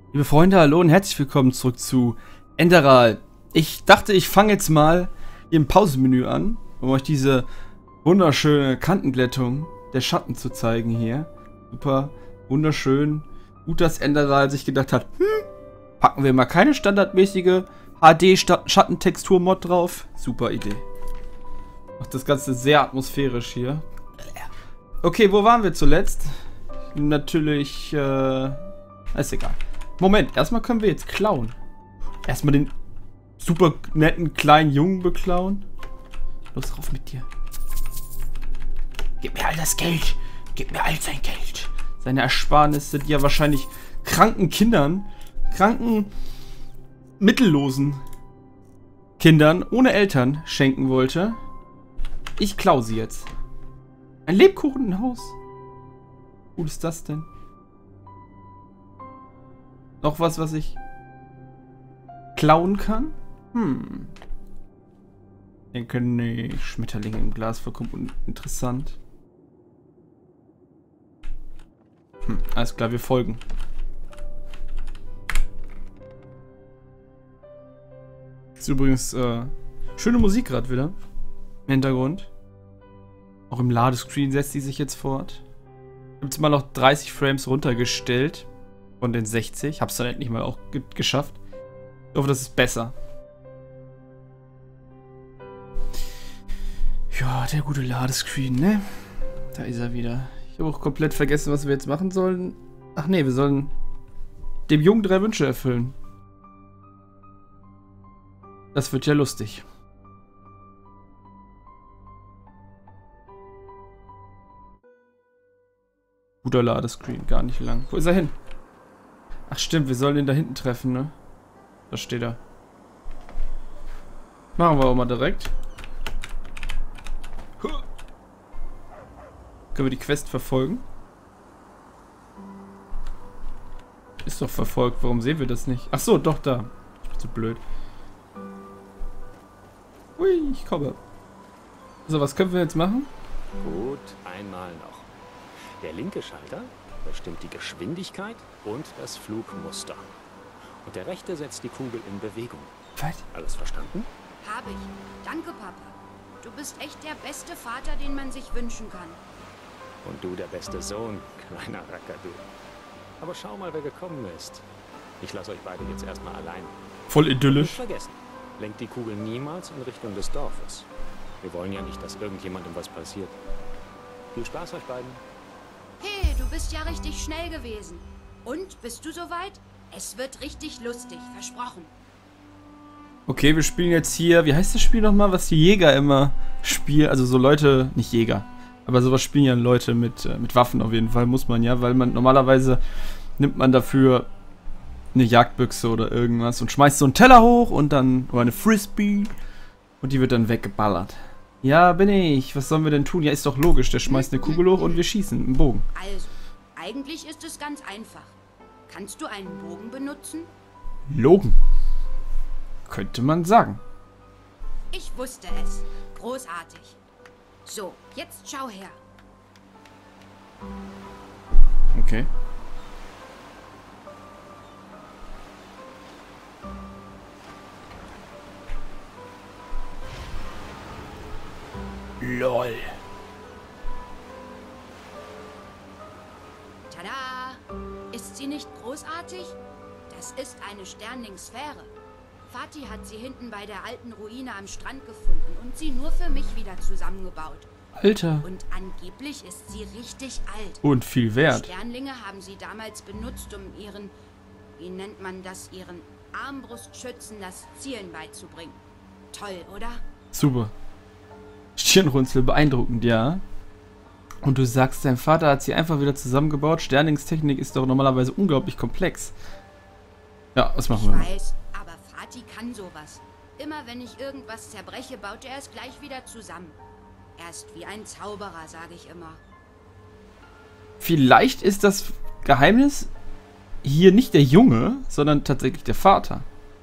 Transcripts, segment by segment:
Liebe Freunde, hallo und herzlich willkommen zurück zu Enderal. Ich dachte, ich fange jetzt mal hier im Pausenmenü an, um euch diese wunderschöne Kantenglättung der Schatten zu zeigen hier. Super, wunderschön. Gut, dass Enderal sich gedacht hat, packen wir mal keine standardmäßige HD-Schattentextur-Mod drauf. Super Idee. Macht das Ganze sehr atmosphärisch hier. Okay, wo waren wir zuletzt? Natürlich, ist egal. Moment, erstmal können wir jetzt klauen. Erstmal den super netten kleinen Jungen beklauen. Los, rauf mit dir. Gib mir all das Geld. Gib mir all sein Geld. Seine Ersparnisse, die er wahrscheinlich kranken Kindern, kranken, mittellosen Kindern ohne Eltern schenken wollte. Ich klau sie jetzt. Ein Lebkuchen im Haus. Wie gut ist das denn? Noch was ich klauen kann? Ich denke nicht. Schmetterlinge im Glas, vollkommen interessant. Alles klar, wir folgen. Ist übrigens schöne Musik gerade wieder im Hintergrund. Auch im Ladescreen setzt die sich jetzt fort. Ich habe jetzt mal noch 30 Frames runtergestellt. Von den 60. Hab's dann endlich mal auch geschafft. Ich hoffe, das ist besser. Ja, der gute Ladescreen, ne? Da ist er wieder. Ich habe auch komplett vergessen, was wir jetzt machen sollen. Ach nee, wir sollen dem Jungen 3 Wünsche erfüllen. Das wird ja lustig. Guter Ladescreen, gar nicht lang. Wo ist er hin? Ach stimmt, wir sollen ihn da hinten treffen, ne? Da steht er. Machen wir auch mal direkt. Können wir die Quest verfolgen? Ist doch verfolgt, warum sehen wir das nicht? Ach so, doch da. Ich bin zu blöd. Ui, ich komme. So, was können wir jetzt machen? Gut, einmal noch. Der linke Schalter bestimmt die Geschwindigkeit und das Flugmuster. Und der rechte setzt die Kugel in Bewegung. Was? Alles verstanden? Habe ich. Danke, Papa. Du bist echt der beste Vater, den man sich wünschen kann. Und du der beste Sohn, kleiner Racker, du. Aber schau mal, wer gekommen ist. Ich lasse euch beide jetzt erstmal allein. Voll Nicht idyllisch. vergessen, lenkt die Kugel niemals in Richtung des Dorfes. Wir wollen ja nicht, dass irgendjemandem was passiert. Viel Spaß euch beiden. Hey, du bist ja richtig schnell gewesen. Und, bist du soweit? Es wird richtig lustig, versprochen. Okay, wir spielen jetzt hier, wie heißt das Spiel nochmal, was die Jäger immer spielen? Also so Leute, nicht Jäger, aber sowas spielen ja Leute mit Waffen auf jeden Fall, muss man ja, weil man normalerweise nimmt man dafür eine Jagdbüchse oder irgendwas und schmeißt so einen Teller hoch und dann, oder eine Frisbee und die wird dann weggeballert. Ja, bin ich. Was sollen wir denn tun? Ja, ist doch logisch. Der schmeißt eine Kugel hoch und wir schießen im Bogen. Also, eigentlich ist es ganz einfach. Kannst du einen Bogen benutzen? Logen. Könnte man sagen. Ich wusste es. Großartig. So, jetzt schau her. Okay. LOL. Tada! Ist sie nicht großartig? Das ist eine Sternlingsphäre. Vati hat sie hinten bei der alten Ruine am Strand gefunden und sie nur für mich wieder zusammengebaut. Alter. Und angeblich ist sie richtig alt. Und viel wert. Sternlinge haben sie damals benutzt, um ihren, wie nennt man das, ihren Armbrustschützen das Zielen beizubringen. Toll, oder? Super. Stirnrunzel, beeindruckend, ja. Und du sagst, dein Vater hat sie einfach wieder zusammengebaut. Sternlingstechnik ist doch normalerweise unglaublich komplex. Ja, was machen wir? Ich weiß, aber Vati kann sowas. Immer wenn ich irgendwas zerbreche, baut er es gleich wieder zusammen. Er ist wie ein Zauberer, sage ich immer. Vielleicht ist das Geheimnis hier nicht der Junge, sondern tatsächlich der Vater.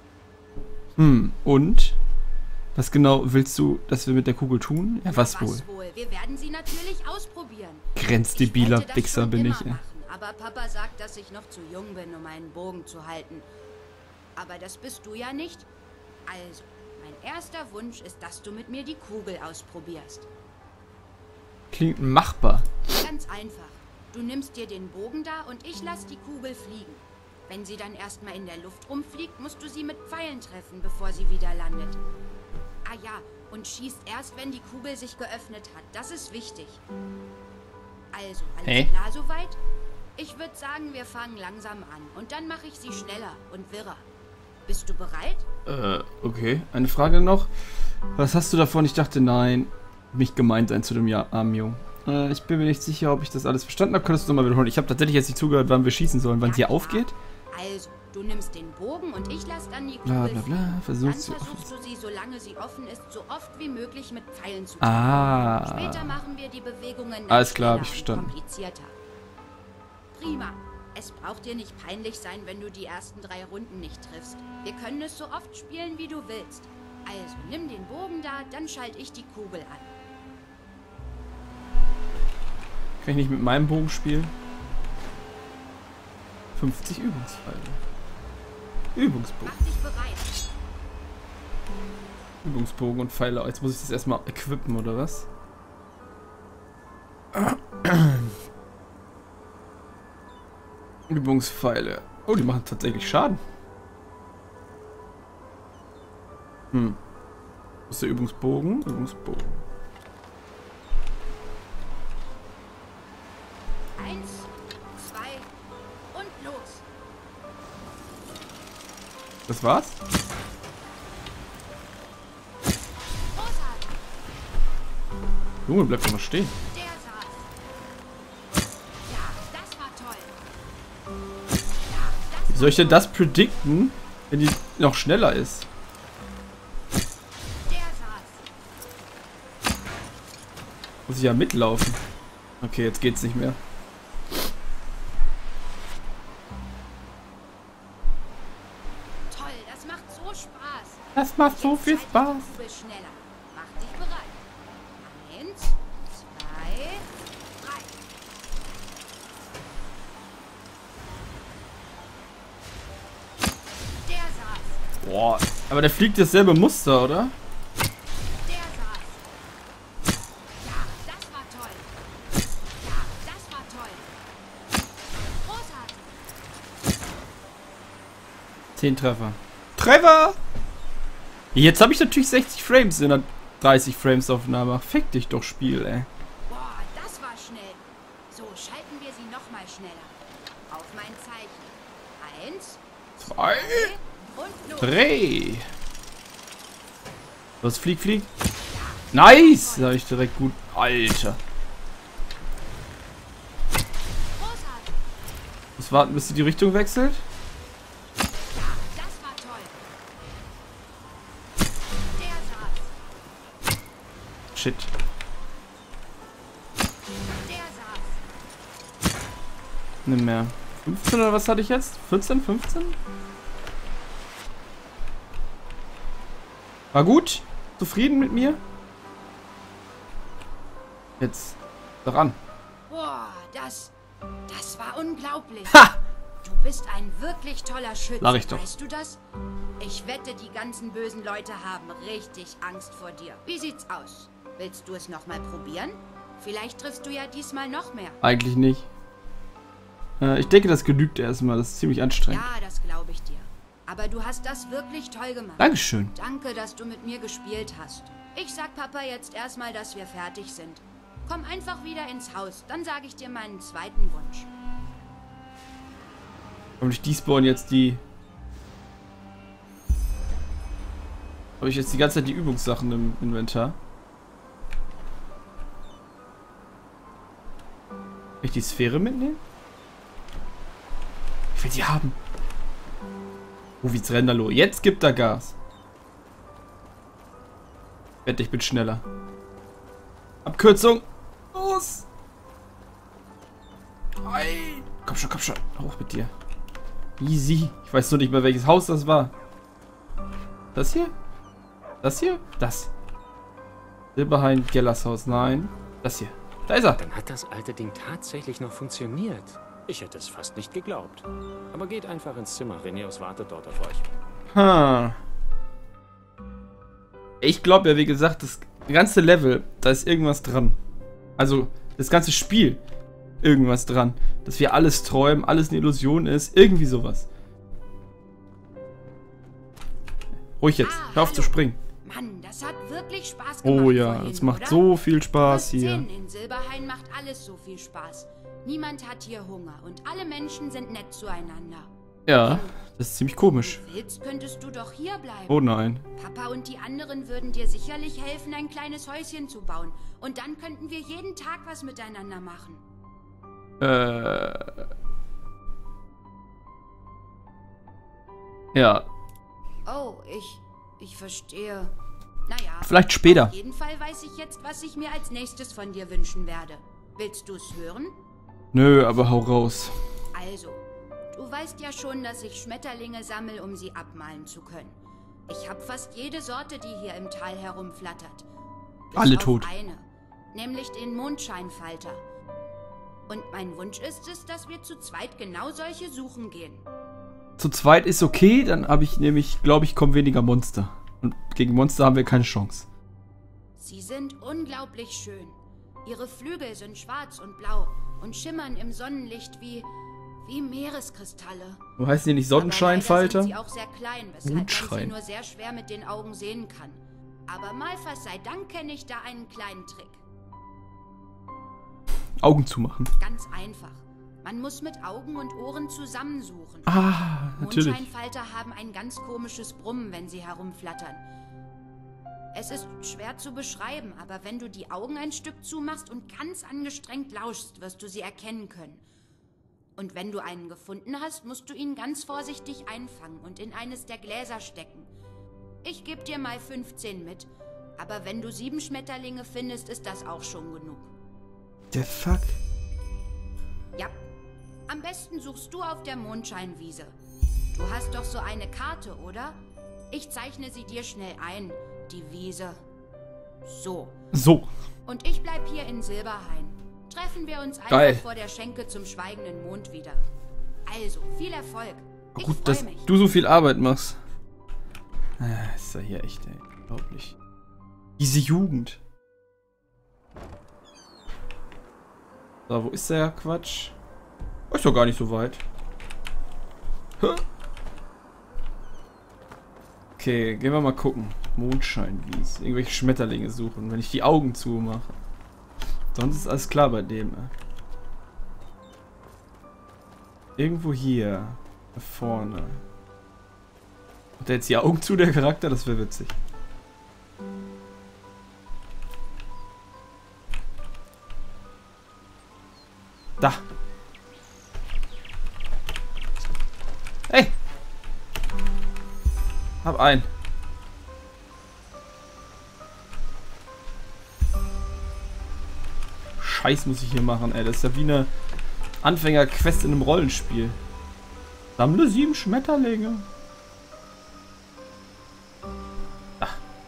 Und? Was genau willst du, dass wir mit der Kugel tun? Ja, was wohl? Wir werden sie natürlich ausprobieren. Grenzdebiler Ich wollte das Wichser schon bin immer ich. machen, Aber Papa sagt, dass ich noch zu jung bin, um einen Bogen zu halten. Aber das bist du ja nicht. Also, mein erster Wunsch ist, dass du mit mir die Kugel ausprobierst. Klingt machbar. Ganz einfach. Du nimmst dir den Bogen da und ich lass die Kugel fliegen. Wenn sie dann erstmal in der Luft rumfliegt, musst du sie mit Pfeilen treffen, bevor sie wieder landet. Ah ja, und schießt erst, wenn die Kugel sich geöffnet hat. Das ist wichtig. Also, alles klar soweit? Ich würde sagen, wir fangen langsam an. Und dann mache ich sie schneller und wirrer. Bist du bereit? Okay. Eine Frage noch. Was hast du davon? Ich dachte, nein. Mich gemeint sein zu dem armen Jungen. Ich bin mir nicht sicher, ob ich das alles verstanden habe. Könntest du nochmal wiederholen? Ich habe tatsächlich jetzt nicht zugehört, wann wir schießen sollen, wann sie aufgeht. Also, du nimmst den Bogen und ich lass dann die Kugel bla bla bla. dann versuchst du sie, solange sie offen ist, so oft wie möglich mit Pfeilen zu treffen. Ah. Später machen wir die Bewegungen dann Alles klar, hab ich schneller und verstanden. komplizierter. Prima. Es braucht dir nicht peinlich sein, wenn du die ersten 3 Runden nicht triffst. Wir können es so oft spielen, wie du willst. Also, nimm den Bogen da, dann schalte ich die Kugel an. Kann ich nicht mit meinem Bogen spielen? 50 Übungspfeile. Übungsbogen. Mach dich bereit. Übungsbogen und Pfeile. Jetzt muss ich das erstmal equippen, oder was? Übungspfeile. Oh, die machen tatsächlich Schaden. Wo ist der Übungsbogen? Übungsbogen. 1, 2 und los. Das war's? Großartig. Junge, bleib doch mal stehen. Der saß. Ja, das war toll. Ja, das Wie soll ich denn das predikten, wenn die noch schneller ist? Der saß. Muss ich ja mitlaufen. Okay, jetzt geht's nicht mehr. Toll, das macht so Spaß. Das macht so viel Jetzt Spaß. halte die Kugel schneller. Mach dich bereit. 1, 2, 3. Der saß. Boah, aber der fliegt dasselbe Muster, oder? Der saß. Ja, das war toll. Ja, das war toll. Großartig. 10 Treffer. Treffer! Jetzt habe ich natürlich 60 Frames in der 30 Frames Aufnahme. Fick dich doch, Spiel, ey. Boah, das war schnell. So, schalten wir sie noch mal schneller. Auf mein Zeichen. 1, 2, und los. 3. Los, flieg, flieg. Nice! Da habe ich direkt gut. Alter. Großartig. Muss warten, bis sie die Richtung wechselt. Ja, das war toll. Der saß. Shit. Der saß. Nimm mehr. 15 oder was hatte ich jetzt? 14, 15? War gut? Zufrieden mit mir? Jetzt. Doch an. Boah, das war unglaublich. Ha! Du bist ein wirklich toller Schütze. Lach ich doch. Weißt du das? Ich wette, die ganzen bösen Leute haben richtig Angst vor dir. Wie sieht's aus? Willst du es noch mal probieren? Vielleicht triffst du ja diesmal noch mehr. Eigentlich nicht. Ich denke, das genügt erstmal. Das ist ziemlich anstrengend. Ja, das glaube ich dir. Aber du hast das wirklich toll gemacht. Dankeschön. Danke, dass du mit mir gespielt hast. Ich sag Papa jetzt erstmal, dass wir fertig sind. Komm einfach wieder ins Haus, dann sage ich dir meinen zweiten Wunsch. Hoffentlich despawnen jetzt die... Habe ich jetzt die ganze Zeit die Übungssachen im Inventar? Kann ich die Sphäre mitnehmen? Ich will die haben. Oh, wie Renderlo. Jetzt gibt er Gas. Wette, ich bin schneller. Abkürzung. Los. Ei. Komm schon, komm schon. Hoch mit dir. Easy. Ich weiß nur nicht mehr, welches Haus das war. Das hier? Das hier? Das. Silberhain Gellershaus. Nein. Das hier. Da ist er. Dann hat das alte Ding tatsächlich noch funktioniert. Ich hätte es fast nicht geglaubt. Aber geht einfach ins Zimmer. Reneus wartet dort auf euch. Ha. Ich glaube ja, wie gesagt, das ganze Level, da ist irgendwas dran. Also, das ganze Spiel, irgendwas dran. Dass wir alles träumen, alles eine Illusion ist. Irgendwie sowas. Ruhig jetzt. Hör auf zu springen. Mann, das hat wirklich Spaß gemacht. Oh ja, vorhin, es macht oder? so viel Spaß Du wirst hier. sehen, in Silberhain macht alles so viel Spaß. Niemand hat hier Hunger und alle Menschen sind nett zueinander. Ja, das ist ziemlich komisch. Wenn du willst, könntest du doch hier bleiben. Oh nein. Papa und die anderen würden dir sicherlich helfen, ein kleines Häuschen zu bauen. Und dann könnten wir jeden Tag was miteinander machen. Ja, Oh, ich verstehe. Naja. vielleicht später. Auf jeden Fall weiß ich jetzt, was ich mir als nächstes von dir wünschen werde. Willst du es hören? Nö, aber hau raus. Also, du weißt ja schon, dass ich Schmetterlinge sammle, um sie abmalen zu können. Ich habe fast jede Sorte, die hier im Tal herumflattert. Bis Alle auf tot. eine, nämlich den Mondscheinfalter. Und mein Wunsch ist es, dass wir zu zweit genau solche suchen gehen. Zu zweit ist okay, dann habe ich nämlich, glaube ich, kommen weniger Monster. Und gegen Monster haben wir keine Chance. Sie sind unglaublich schön. Ihre Flügel sind schwarz und blau und schimmern im Sonnenlicht wie Meereskristalle. Wo heißen die nicht Aber leider Sonnenscheinfalter? sind sie auch sehr klein, weshalb man sie Mondschrein. nur sehr schwer mit den Augen sehen kann. Aber Malphas sei Dank kenne ich da einen kleinen Trick. Augen zumachen. Ganz einfach. Man muss mit Augen und Ohren zusammensuchen. Ah, natürlich. Mondscheinfalter haben ein ganz komisches Brummen, wenn sie herumflattern. Es ist schwer zu beschreiben, aber wenn du die Augen ein Stück zumachst und ganz angestrengt lauschst, wirst du sie erkennen können. Und wenn du einen gefunden hast, musst du ihn ganz vorsichtig einfangen und in eines der Gläser stecken. Ich gebe dir mal 15 mit, aber wenn du 7 Schmetterlinge findest, ist das auch schon genug. Der Fuck. Ja, am besten suchst du auf der Mondscheinwiese. Du hast doch so eine Karte, oder? Ich zeichne sie dir schnell ein, die Wiese. So. So. Und ich bleib hier in Silberhain. Treffen wir uns einfach Geil. vor der Schenke zum schweigenden Mond wieder. Also, viel Erfolg. Ich Gut, freu dass mich. du so viel Arbeit machst. Ist ja hier echt, ey. Unglaublich. Diese Jugend. So, wo ist der Quatsch? Oh, ist doch gar nicht so weit. Hä? Okay, gehen wir mal gucken. Mondscheinwies. Irgendwelche Schmetterlinge suchen, wenn ich die Augen zumache. Sonst ist alles klar bei dem. Irgendwo hier. Da vorne. Hat der jetzt die Augen zu, der Charakter? Das wäre witzig. Da. Hey. Hab einen. Scheiß muss ich hier machen, ey. Das ist ja wie eine Anfänger-Quest in einem Rollenspiel. Sammle 7 Schmetterlinge. Ah.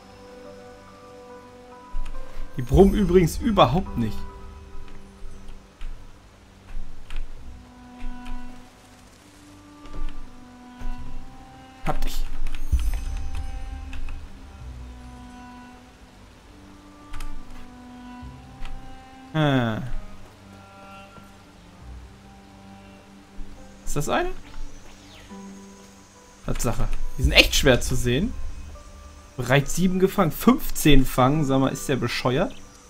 Die brummen übrigens überhaupt nicht. Hab dich. Ist das eine? Tatsache. Die sind echt schwer zu sehen. Bereits 7 gefangen. 15 fangen. Sag mal, ist der bescheuert?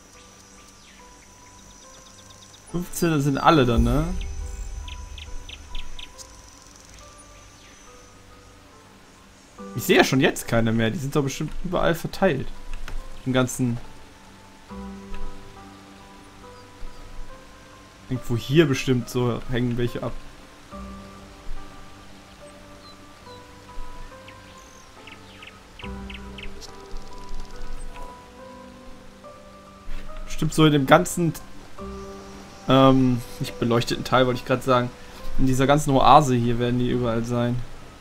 15 sind alle dann, ne? Ich sehe ja schon jetzt keine mehr. Die sind doch bestimmt überall verteilt. Im ganzen... Irgendwo hier bestimmt so hängen welche ab. Bestimmt so in dem ganzen... nicht beleuchteten Teil, wollte ich gerade sagen. In dieser ganzen Oase hier werden die überall sein.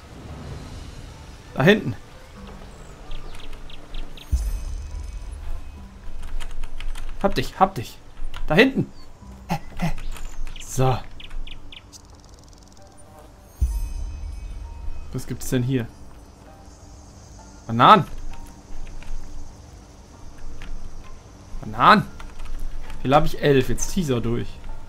Da hinten. Hab dich, hab dich. Da hinten. So. Was gibt's denn hier? Bananen. Bananen. Hier habe ich 11. Jetzt Teaser durch.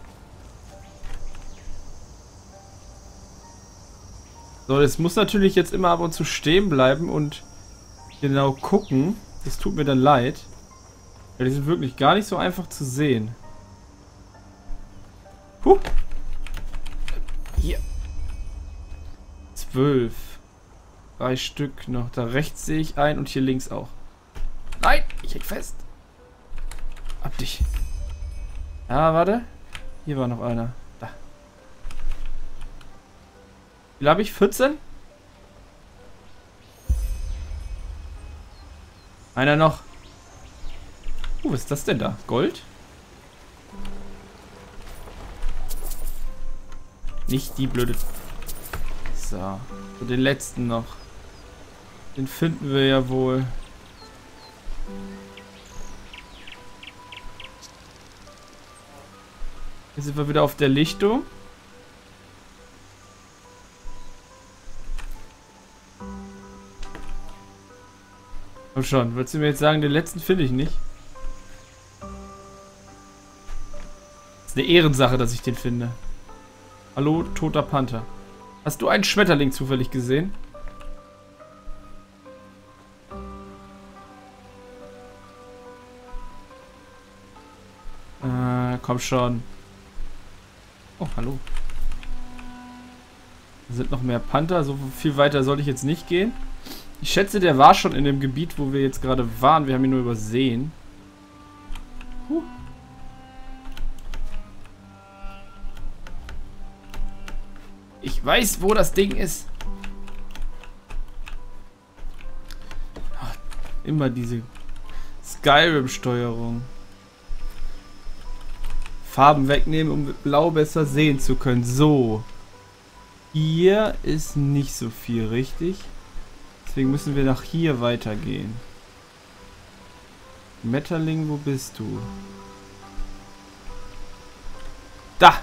So, das muss natürlich jetzt immer ab und zu stehen bleiben und genau gucken. Das tut mir dann leid. Weil die sind wirklich gar nicht so einfach zu sehen. Huh. Hier. 12. 3 Stück noch. Da rechts sehe ich einen und hier links auch. Nein, ich häng fest. Ab dich. Ja, warte. Hier war noch einer. Da. Wie viel habe ich? 14? Einer noch. Was ist das denn da? Gold? Nicht die blöde... So. Den letzten noch. Den finden wir ja wohl. Hier sind wir wieder auf der Lichtung. Komm schon, willst du mir jetzt sagen, den letzten finde ich nicht? Das ist eine Ehrensache, dass ich den finde. Hallo, toter Panther. Hast du einen Schmetterling zufällig gesehen? Komm schon. Oh, hallo. Da sind noch mehr Panther. So viel weiter soll ich jetzt nicht gehen. Ich schätze, der war schon in dem Gebiet, wo wir jetzt gerade waren. Wir haben ihn nur übersehen. Ich weiß, wo das Ding ist. Ach, immer diese Skyrim-Steuerung. Farben wegnehmen, um Blau besser sehen zu können. So. Hier ist nicht so viel, richtig? Deswegen müssen wir nach hier weitergehen. Metterling, wo bist du? Da!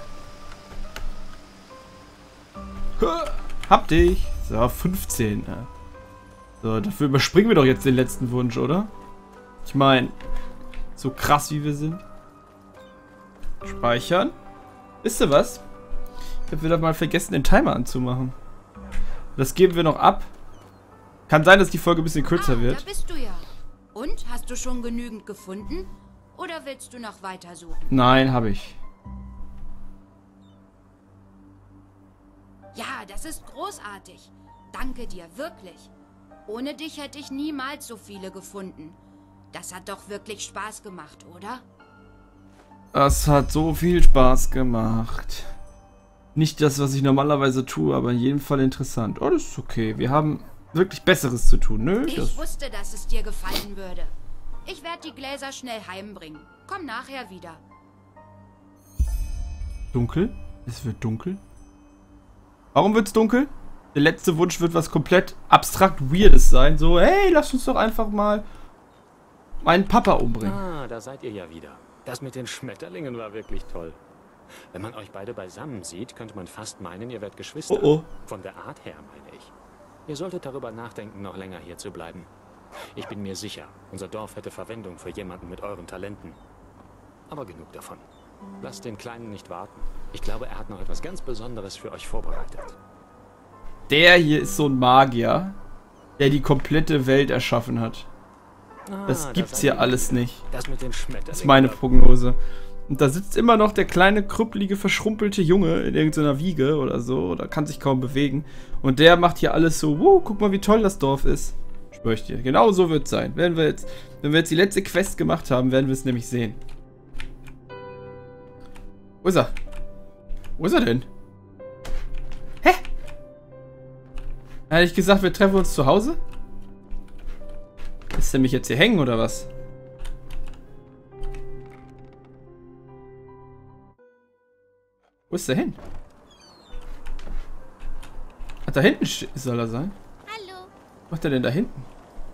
Hab dich! So, 15. So, dafür überspringen wir doch jetzt den letzten Wunsch, oder? Ich meine, so krass wie wir sind. Speichern. Wisst ihr was? Ich habe wieder mal vergessen, den Timer anzumachen. Das geben wir noch ab. Kann sein, dass die Folge ein bisschen kürzer wird. Da bist du ja. Und? Hast du schon genügend gefunden? Oder willst du noch weiter suchen? Nein, habe ich. Ja, das ist großartig. Danke dir, wirklich. Ohne dich hätte ich niemals so viele gefunden. Das hat doch wirklich Spaß gemacht, oder? Das hat so viel Spaß gemacht. Nicht das, was ich normalerweise tue, aber in jedem Fall interessant. Oh, das ist okay. Wir haben wirklich Besseres zu tun, ne? Ich wusste, dass es dir gefallen würde. Ich werde die Gläser schnell heimbringen. Komm nachher wieder. Dunkel? Es wird dunkel. Warum wird's dunkel? Der letzte Wunsch wird was komplett abstrakt Weirdes sein. So, hey, lass uns doch einfach mal meinen Papa umbringen. Ah, da seid ihr ja wieder. Das mit den Schmetterlingen war wirklich toll. Wenn man euch beide beisammen sieht, könnte man fast meinen, ihr werdet Geschwister. Oh oh. Von der Art her, meine ich. Ihr solltet darüber nachdenken, noch länger hier zu bleiben. Ich bin mir sicher, unser Dorf hätte Verwendung für jemanden mit euren Talenten. Aber genug davon. Lasst den Kleinen nicht warten. Ich glaube, er hat noch etwas ganz Besonderes für euch vorbereitet. Der hier ist so ein Magier, der die komplette Welt erschaffen hat. Das gibt's hier alles nicht. Das mit den Schmetterlingen. Das ist meine Prognose. Und da sitzt immer noch der kleine, krüppelige, verschrumpelte Junge in irgendeiner Wiege oder so. Oder kann sich kaum bewegen. Und der macht hier alles so, wow, guck mal, wie toll das Dorf ist. Schwör ich dir. Genau so wird es sein. Wenn wir jetzt die letzte Quest gemacht haben, werden wir es nämlich sehen. Wo ist er? Wo ist er denn? Hä? Hätte ich gesagt, wir treffen uns zu Hause? Lässt er mich jetzt hier hängen, oder was? Wo ist der hin? Ach, da hinten soll er sein. Hallo. Was macht er denn da hinten?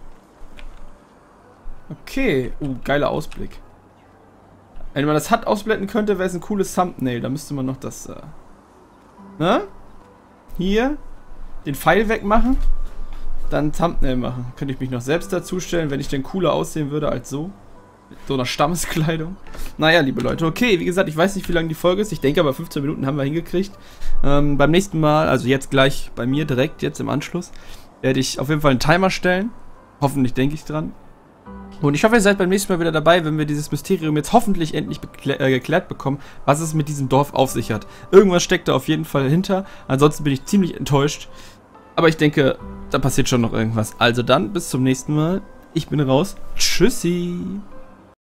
Okay. Geiler Ausblick. Wenn man das HUD ausblenden könnte, wäre es ein cooles Thumbnail. Da müsste man noch das... Ne? Hier. den Pfeil wegmachen, dann ein Thumbnail machen. Könnte ich mich noch selbst dazustellen, wenn ich denn cooler aussehen würde als so. Mit so einer Stammeskleidung. Naja, liebe Leute, okay, wie gesagt, ich weiß nicht, wie lange die Folge ist. Ich denke aber 15 Minuten haben wir hingekriegt. Beim nächsten Mal, also jetzt gleich bei mir direkt, jetzt im Anschluss, werde ich auf jeden Fall einen Timer stellen. Hoffentlich denke ich dran. Und ich hoffe, ihr seid beim nächsten Mal wieder dabei, wenn wir dieses Mysterium jetzt hoffentlich endlich geklärt bekommen, was es mit diesem Dorf auf sich hat. Irgendwas steckt da auf jeden Fall hinter. Ansonsten bin ich ziemlich enttäuscht. Aber ich denke, da passiert schon noch irgendwas. Also dann, bis zum nächsten Mal. Ich bin raus. Tschüssi.